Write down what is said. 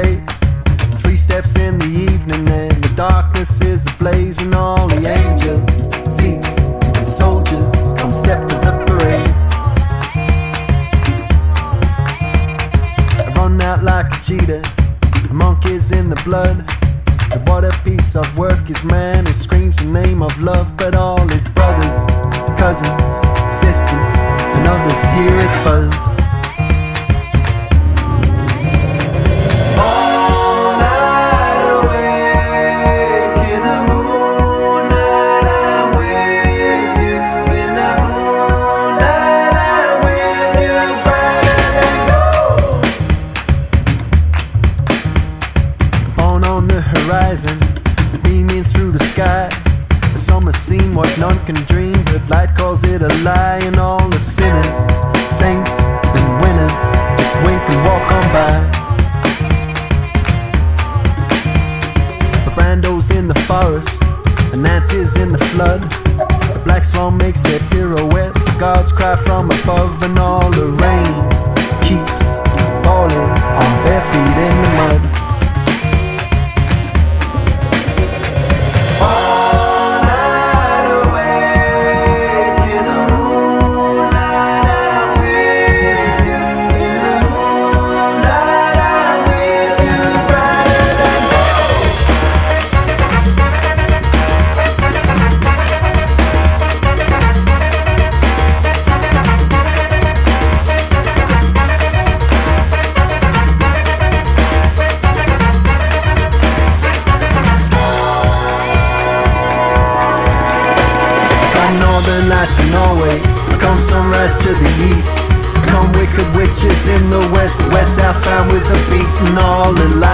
day. 3 steps in the evening and the darkness is ablaze, and all the angels, seats and soldiers come step to the parade. I run out like a cheetah, the monk is in the blood. And what a piece of work is man who screams the name of love, but all his brothers, cousins, sisters and others hear his fuzz. Beaming through the sky, the summer scene what none can dream, but light calls it a lie, and all the sinners, saints and winners just wink and walk on by. The Brando's in the forest, and Nancy's in the flood. The black swan makes a pirouette, the gods cry from above, and all the rain keeps falling on bare feet in the mud. Northern lights in Norway, come sunrise to the east, come wicked witches in the west, west southbound with a beat, and all the lights